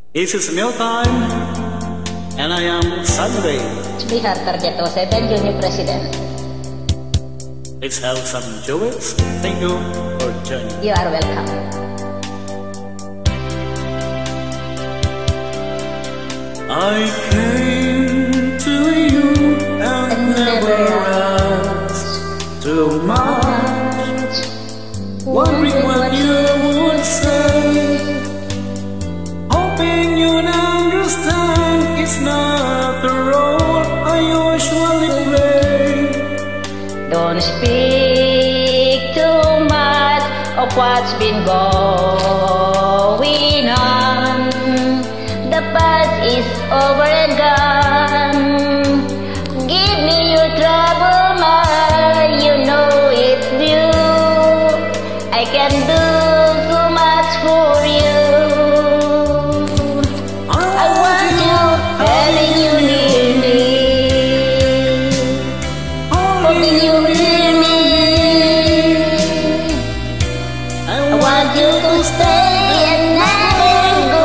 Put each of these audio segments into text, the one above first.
This is meal time, and I am Sammie Bay. Bihar Targeto 7 Junior President. Let's have some jewels. Thank you for joining. You are welcome. I came to you and never asked too much, wondering what you would say, hoping you'd understand it's not the role I usually play. Don't speak too much of what's been going on. The past is over and gone. Give me your trouble, man. You know it's due. I can do so much for you. I want you, having you near me, holding you near me. I want you to stay and never go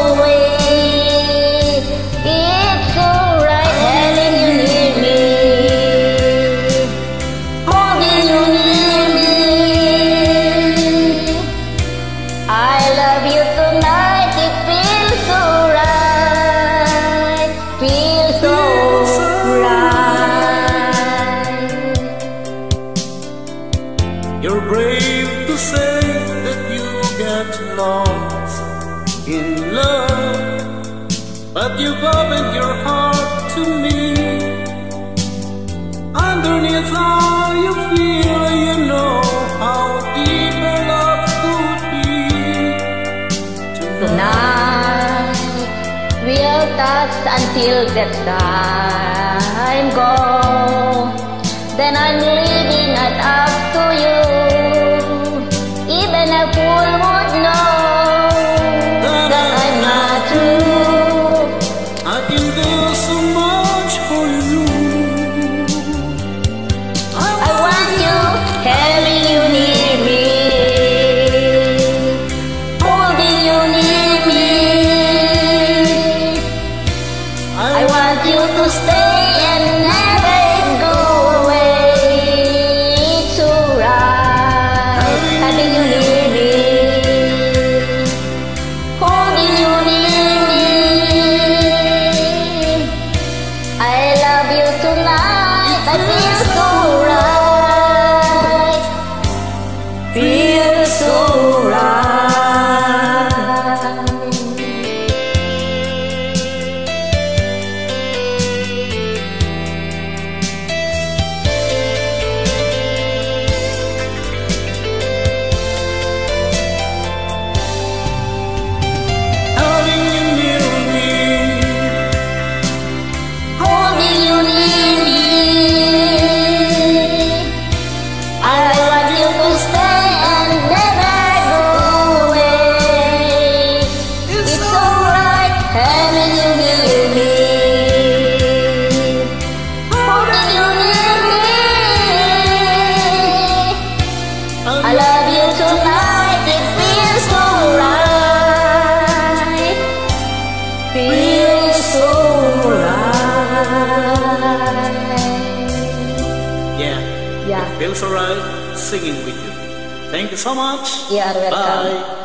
away. It's alright having you near me, holding you near me. I love you tonight, it feels so right, feels so right. You're brave to say that you get lost in love, but you've opened your heart to me. Underneath all you feel, you know how deep our love could be. Tonight we'll touch until that time goes. Then I'm leaving it up to you. Even a fool would know that I'm not true. I can do so much for you. I want you, having you near me, holding you near me. I want you to stay and never go away. It's alright, having you near me, holding you near me. I love you tonight, I feel so right, feel so right. Having you near me, Holding you near me, I want you to stay and never go away. It's alright having you near me, holding you near me. I love you tonight, it feels so right, feels so right. yeah, Yeah. it feels alright singing with you. Thank you so much. You are welcome. Bye.